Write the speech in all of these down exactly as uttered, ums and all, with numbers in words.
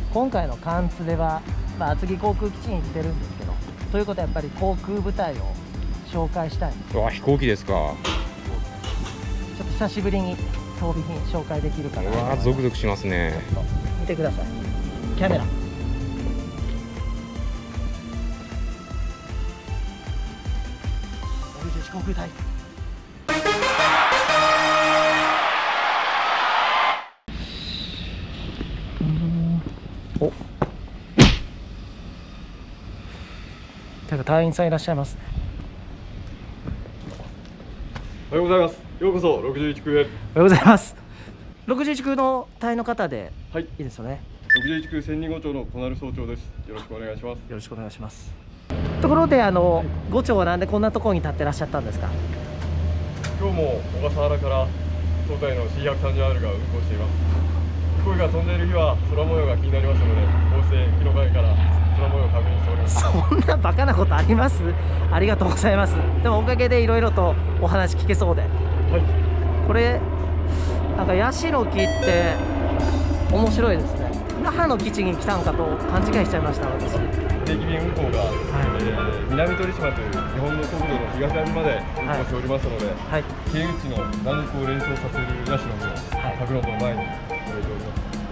今回のカンツでは、まあ、厚木航空基地に来てるんですけど、ということはやっぱり航空部隊を紹介したいんです。 うわ、飛行機ですか。 ちょっと久しぶりに装備品紹介できるかな。 うわ、ゾクゾクしますね。 ちょっと見てください。キャメラ。ろくじゅういち航空隊。お。なんか隊員さんいらっしゃいますね。 おはようございます。ようこそろくじゅういち空へ。 おはようございます。ろくじゅういち空の隊員の方で、 はい、 いいですよね。 ろくじゅういち空千人ご長の小鳴総長です。よろしくお願いします。 よろしくお願いします。ところで、あの、はい、ご長はなんでこんなところに立ってらっしゃったんですか。 今日も小笠原から当隊の シーひゃくさんじゅうアール が運航しています。飛行機が飛んでいる日は空模様が気になりますので、こうして日の陰から空模様を確認しております。 そんなバカなことあります？ありがとうございます。でもおかげでいろいろとお話聞けそうで。はい。これなんかヤシの木って面白いですね。那覇の基地に来たんかと勘違いしちゃいました、私。 定期便運航が、はい、えー、南鳥島という日本の国土の東端まで運航しておりますので、はい、経由地の南国を連想させるヤシの木を格納庫の前に置いております。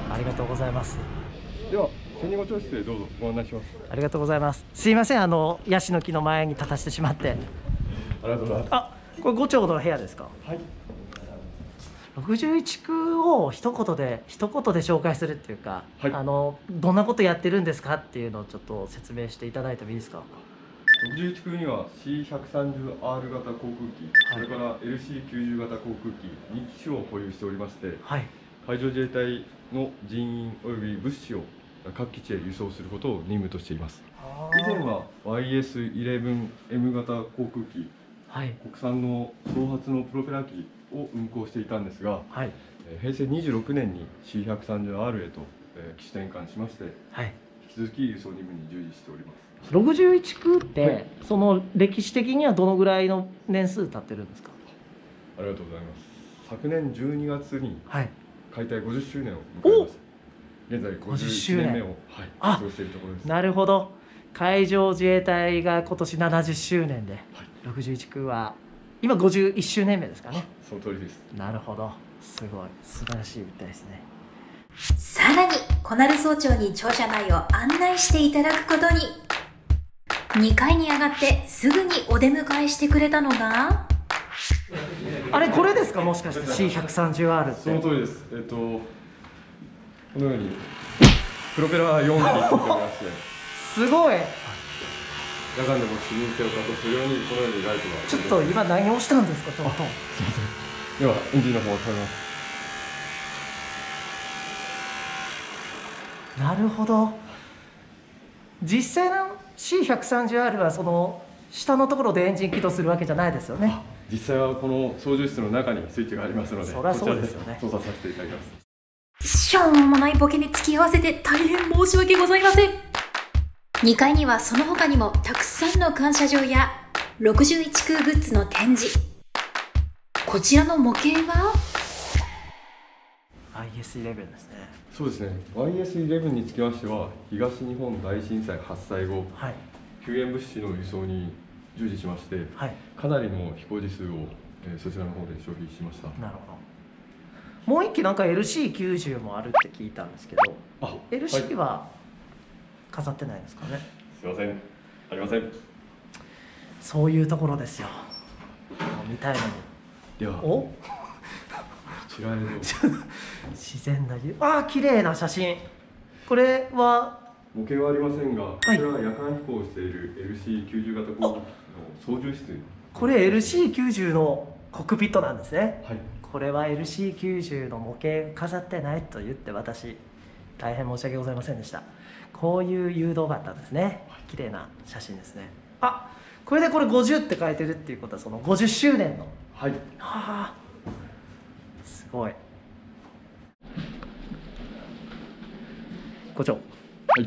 ありがとうございます。 では千人ご長室へどうぞご案内します。 ありがとうございます。すいません、あのヤシの木の前に立たせてしまって。 ありがとうございます。 あ、これご長の部屋ですか。 はい。 ろくじゅういち空を一言で一言で紹介するっていうか、はい、あのどんなことやってるんですかっていうのをちょっと説明していただいてもいいですか。 ろくじゅういち空には シーひゃくさんじゅうアール 型航空機、はい、それから エルシーきゅうじゅう 型航空機に機種を保有しておりまして、はい、海上自衛隊の人員および物資を各基地へ輸送することを任務としています。以前は ワイエスじゅういちエム 型航空機、はい、国産の総発のプロペラ機を運航していたんですが、はい、へいせいにじゅうろくねんに シーひゃくさんじゅうアール へと機種転換しまして、はい、引き続き輸送任務に従事しております。 ろくじゅういち空って、はい、その歴史的にはどのぐらいの年数経ってるんですか。 ありがとうございます。昨年じゅうにがつに解体ごじゅっしゅうねんを迎えました。現在ごじゅういちねんめを、はい、過ごしているところです。 なるほど。海上自衛隊が今年ななじゅっしゅうねんで、はい、ろくじゅういち空は今ごじゅういっしゅうねんめですかね。 その通りです。 なるほど。すごい素晴らしいみたいですね。 さらに小鳴総長に庁舎内を案内していただくことに。にかいに上がってすぐにお出迎えしてくれたのが、 あれこれですか、もしかして シーひゃくさんじゅうアール って。 その通りです。えっとこのようにプロペラよんきついておりましてすごい。 夜間でも視認性を確保するようにこのようにライトが。 ちょっと今何をしたんですか、ちょっと。すみません。 ではエンジンの方を止めます。 なるほど。実際の シーひゃくさんじゅうアール はその下のところでエンジン起動するわけじゃないですよね。 実際はこの操縦室の中にスイッチがありますので、 そりゃそうですよね。 操作させていただきます。 しょうもないボケに付き合わせて大変申し訳ございません。にかいにはその他にもたくさんの感謝状やろくじゅういち空グッズの展示。こちらの模型はアイエスじゅういち ですね。 そうですね。ワイエスじゅういち につきましては東日本大震災発災後、はい、救援物資の輸送に従事しまして、はい、かなりの飛行時数を、えー、そちらの方で消費しました。なるほど。もう一機なんか エルシーきゅうじゅう もあるって聞いたんですけど、あ、エルシー は飾ってないですかね。 すいません、ありません。 そういうところですよ。見たいのに。 では、 おこちらへどうぞ。 自然な湯。ああ、綺麗な写真。これは模型はありませんが、こちらは夜間飛行している エルシーきゅうじゅう 型航空機の操縦室。 これ エルシーきゅうじゅう のコックピットなんですね。 はい。 これは エルシーきゅうじゅう の模型飾ってないと言って私大変申し訳ございませんでした。こういう誘導があったんですね。綺麗な写真ですね。あ、これでこれごじゅうって書いてるっていうことはそのごじゅっしゅうねんの。 はい。 はあ、すごい。ご長、はい、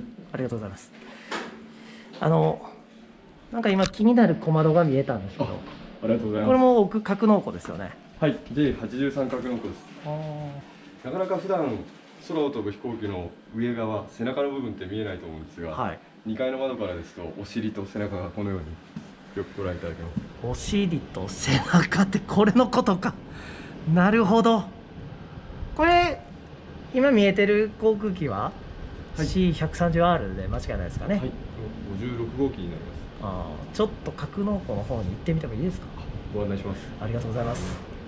ありがとうございます。あのなんか今気になる小窓が見えたんですけど、 ありがとうございます。 これも格納庫ですよね。 はい、ジェイはちじゅうさん 格納庫です。なかなか普段空を飛ぶ飛行機の上側、背中の部分って見えないと思うんですが、はい、にかいの窓からですとお尻と背中がこのようによくご覧いただけます。 お尻と背中ってこれのことか。なるほど。これ今見えてる航空機は、はい、シーひゃくさんじゅうアール で間違いないですかね。はい、 ごじゅうろくごうきになります。 ああ、ちょっと格納庫の方に行ってみてもいいですか。 ご案内します。 ありがとうございます。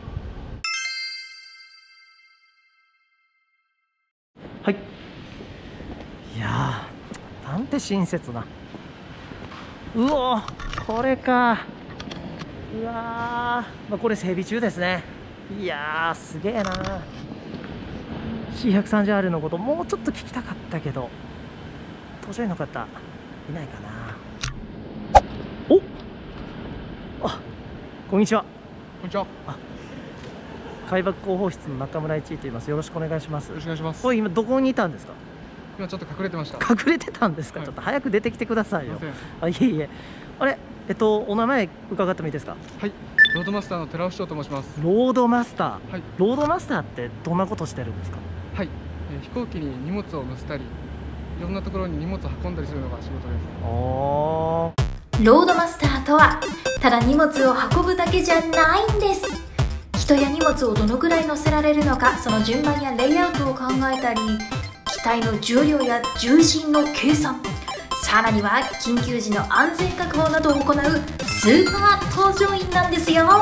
はい。いやー、なんて親切な。うおー、これか。うわー、まあ、これ整備中ですね。いやー、すげえな。シーひゃくさんじゅうアール のこともうちょっと聞きたかったけど、搭乗員の方いないかな。お、あ、こんにちは。 こんにちは。 あ、海爆広報室の中村一と言います。よろしくお願いします。 よろしくお願いします。 おい、今どこにいたんですか。 今ちょっと隠れてました。 隠れてたんですか。はい、ちょっと早く出てきてくださいよ。あ、いえいえ。あれ、えっとお名前伺ってもいいですか。 はい、ロードマスターの寺尾市長と申します。 ロードマスター。 はい。 ロードマスターってどんなことしてるんですか。 はい、えー、飛行機に荷物を乗せたり、いろんなところに荷物を運んだりするのが仕事です。 おー。 ロードマスターとはただ荷物を運ぶだけじゃないんです。人や荷物をどのくらい乗せられるのか、その順番やレイアウトを考えたり、機体の重量や重心の計算、さらには緊急時の安全確保などを行うスーパー搭乗員なんですよ。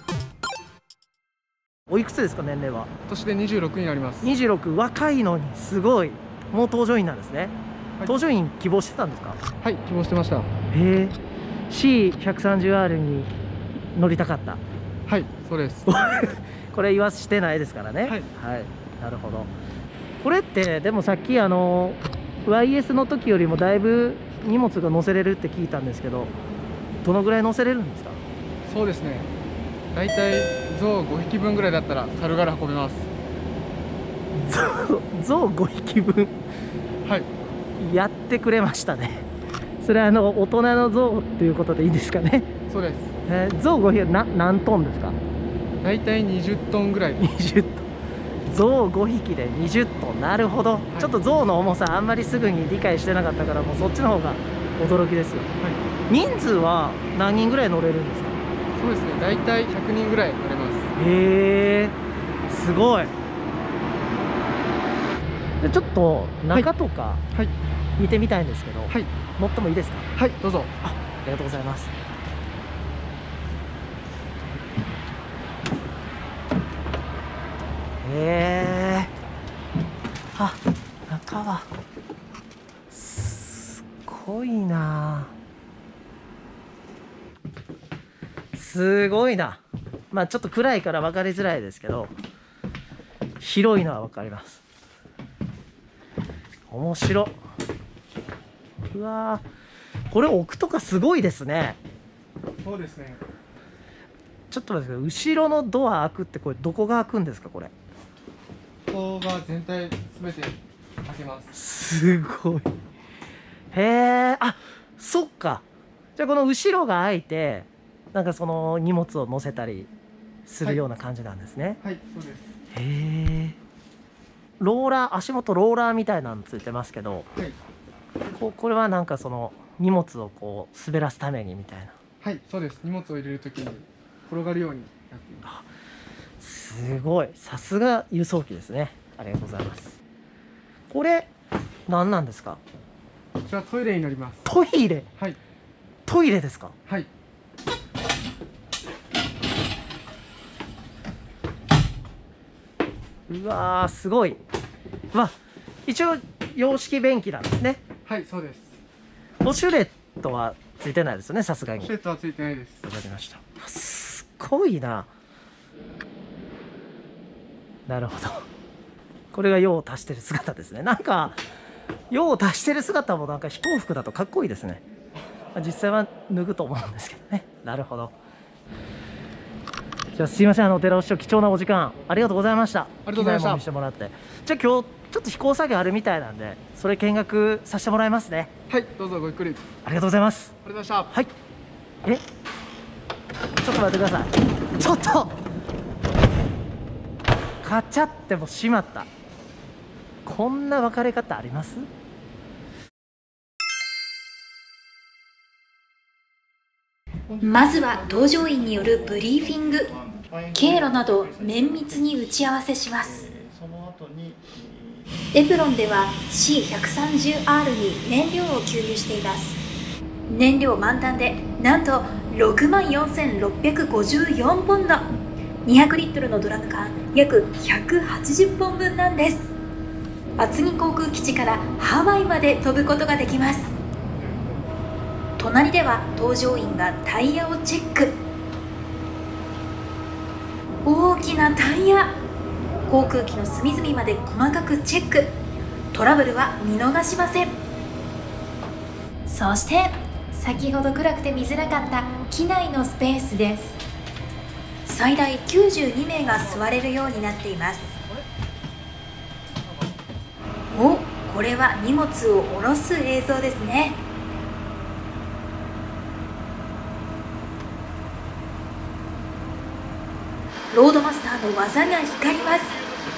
おいくつですか、年齢は。 今年でにじゅうろくになります。 にじゅうろく、若いのにすごい。もう搭乗員なんですね。はい、搭乗員希望してたんですか。 はい、希望してました。へえ。シーひゃくさんじゅうアール に乗りたかった。 はい、そうです。 これ言わしてないですからね。はい、はい、なるほど。これってでもさっきあの ワイエス の時よりもだいぶ荷物が載せれるって聞いたんですけど、どのぐらい載せれるんですか。 そうですね、だいたいゾウごひきぶんぐらいだったら軽々運べます。 ゾウごひきぶん。 はい、 やってくれましたね。それはあの大人のゾウっていうことでいいんですかね。 そうです。 えー、ゾウごひきな何トンですか。 だいたいにじゅっトンぐらい。 にじゅっトン。ゾウごひきでにじゅっトン。なるほど。はい、ちょっとゾウの重さあんまりすぐに理解してなかったから、もうそっちの方が驚きですよ。はい、人数は何人ぐらい乗れるんですか。 そうですね、だいたいひゃくにんぐらい乗れます。 へえ、すごい。でちょっと中とか見てみたいんですけど、はい、乗ってもいいですか。 はい、どうぞ。 あ、ありがとうございます。へえ。あ、中はすごいな。すごいな。まあちょっと暗いから分かりづらいですけど、広いのは分かります。面白。うわー、これ置くとかすごいですね。 そうですね。 ちょっと待ってください。後ろのドア開くってこれどこが開くんですか。これここが全体すべて開けます。 すごい。へえ。あ、そっか。じゃあこの後ろが開いて、なんかその荷物を載せたりするような感じなんですね。 はい、はい、そうです。 へえ。ローラー、足元ローラーみたいなのついてますけど、はい、こ, これはなんかその荷物をこう滑らすためにみたいな。 はい、そうです。荷物を入れるときに転がるようになっています。 すごい、さすが輸送機ですね。ありがとうございます。これ何なんですか。 こちらトイレになります。 トイレ。 はい、 トイレですか。 はい。 うわー、すごい。わ、一応洋式便器なんですね。 はい、そうです。 ウォシュレットはついてないですよね、さすがに。 ウォシュレットはついてないです。 わかりました。すごいな。なるほど。これが用を足してる姿ですね。なんか用を足してる姿もなんか飛行服だとかっこいいですね。実際は脱ぐと思うんですけどね。なるほど。じゃあすいません、あの寺尾市長、貴重なお時間ありがとうございました。 ありがとうございました。 見せてもらって。じゃあ今日ちょっと飛行作業あるみたいなんで、それ見学させてもらいますね。 はい、どうぞごゆっくり。 ありがとうございます。 ありがとうございました。 はい。え、ちょっと待ってください。ちょっとカチャってもう閉まった。 こんな分かれ方あります？ まずは搭乗員によるブリーフィング、経路など綿密に打ち合わせします。エプロンでは シーひゃくさんじゅうアール に燃料を給油しています。燃料満タンでなんと ろくまんよんせんろっぴゃくごじゅうよんポンド、にひゃくリットルのドラム缶約ひゃくはちじゅっぽんぶんなんです。厚木航空基地からハワイまで飛ぶことができます。隣では搭乗員がタイヤをチェック。大きなタイヤ、航空機の隅々まで細かくチェック。トラブルは見逃しません。そして先ほど暗くて見づらかった機内のスペースです。最大きゅうじゅうにめいが座れるようになっています。お、これは荷物を下ろす映像ですね。ロードマスターの技が光ります。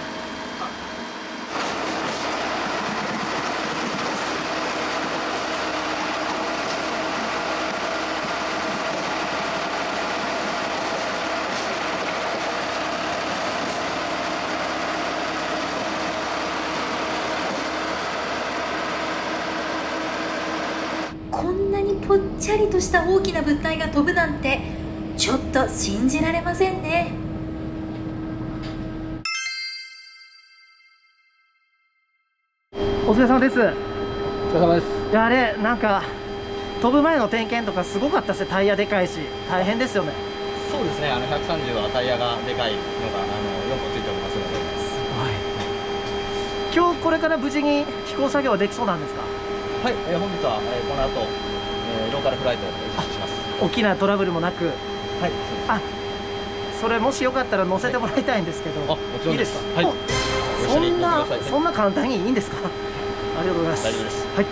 こんなにぽっちゃりとした大きな物体が飛ぶなんてちょっと信じられませんね。 お疲れ様です。お疲れ様です。 いや、あれなんか飛ぶ前の点検とかすごかったですね。タイヤでかいし大変ですよね。 そうですね、あのひゃくさんじゅうはタイヤがでかいのがあのよんこついておりますので、 はい、今日これから無事に飛行作業はできそうなんですか？ はい、えー、本日は、えー、この後、えー、ローカルフライトを実施します。 大きなトラブルもなく。 はい、 あ、それもしよかったら乗せてもらいたいんですけど、 はい、あ、もちろんです。 いいですか？ はい、 そんなそんな簡単にいいんですか？ありがとうございます。 大丈夫です。 はい。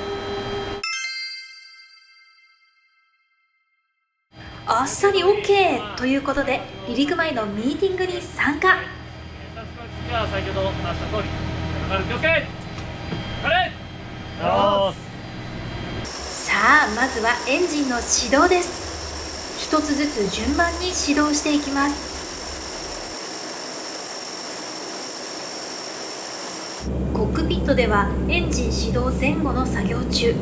あっさり オーケー ということで離陸前のミーティングに参加。 では先ほど話した通り、気をつけ。 さあ、まずはエンジンの始動です。一つずつ順番に始動していきます。コックピットではエンジン始動前後の作業中。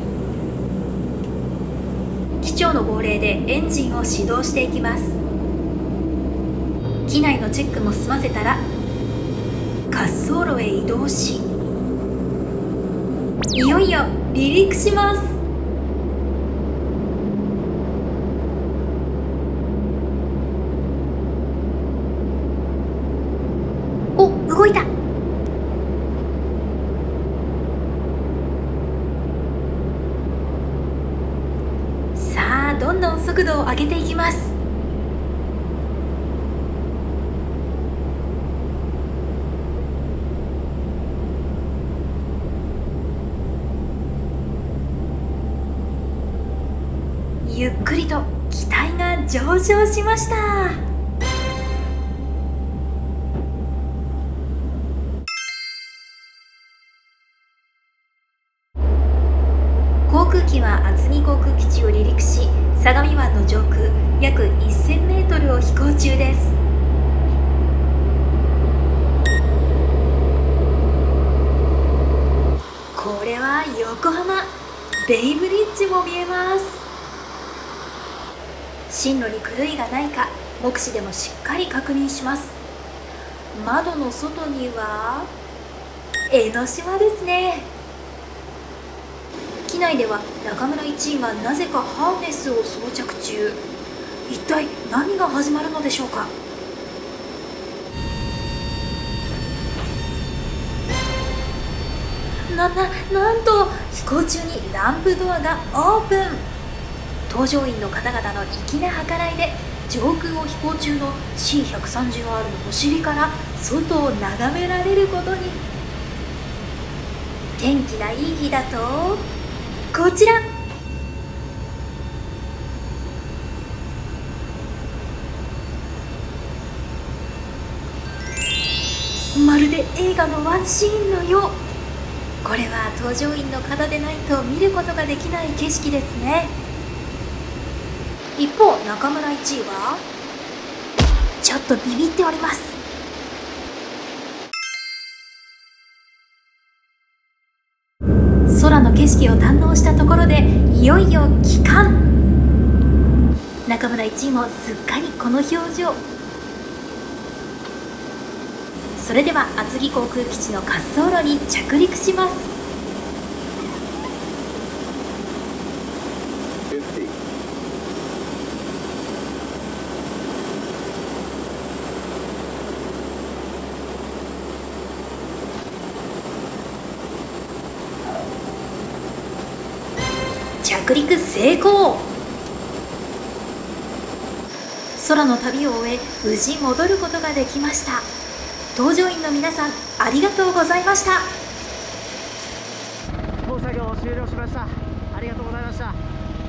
機長の号令でエンジンを始動していきます。機内のチェックも済ませたら滑走路へ移動し、いよいよ離陸します。お、動いた。さあ、どんどん速度を上げていきます。ゆっくりと機体が上昇しました。航空機は厚木航空基地を離陸し、相模湾の上空約せんメートルを飛行中です。これは横浜ベイブリッジも見えます。進路に狂いがないか目視でもしっかり確認します。窓の外には江ノ島ですね。機内では中村一員がなぜかハーネスを装着中。一体何が始まるのでしょうか。な、な、なんと飛行中にランプドアがオープン。搭乗員の方々の粋な計らいで上空を飛行中の シーひゃくさんじゅうアール のお尻から外を眺められることに。天気がいい日だとこちら、まるで映画のワンシーンのよう。 これは搭乗員の方でないと見ることができない景色ですね。一方中村いちいはちょっとビビっております。空の景色を堪能したところでいよいよ帰還。中村いちいもすっかりこの表情。それでは厚木航空基地の滑走路に着陸します。着陸成功。空の旅を終え無事戻ることができました。搭乗員の皆さんありがとうございました。 飛行作業を終了しました。ありがとうございました。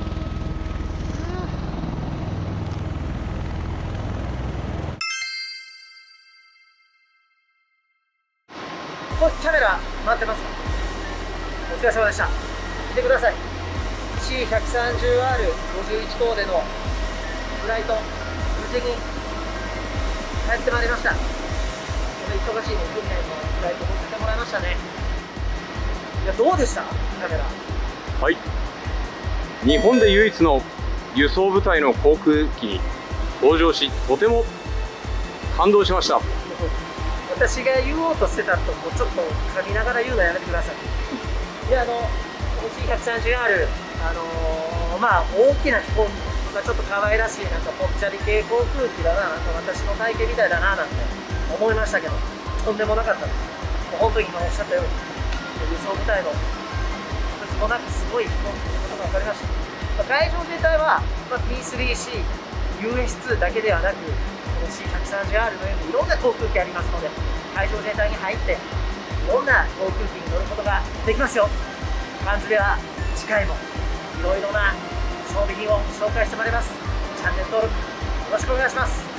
おい、キャメラ回ってますか？お疲れ様でした。見てください。 シーひゃくさんじゅうアールごじゅういち コーデのフライト無事に帰ってまいりました。忙しいね、訓練のフライトさせてもらいましたね。いや、どうでしたカメラ？ はい、日本で唯一の輸送部隊の航空機に搭乗し、とても感動しました。 私が言おうとしてたとこちょっと噛みながら言うのやめてください。で、あの シーひゃくさんじゅうアール、あのー、まあ大きな飛行機、まあ、ちょっと可愛らしいなんかぽっちゃり系航空機だな、なんか私の体型みたいだななんて思いましたけど、とんでもなかったです。もう本当に今おっしゃったように輸送部隊の一つもなくすごい飛行機ということが分かりました。まあ、海上自衛隊は、まあ、ピースリーシー、ユーエスツー だけではなく、この シーひゃくさんじゅうアール のようにいろんな航空機ありますので、海上自衛隊に入っていろんな航空機に乗ることができますよ。缶詰は次回もいろいろな装備品を紹介してまいります。チャンネル登録よろしくお願いします。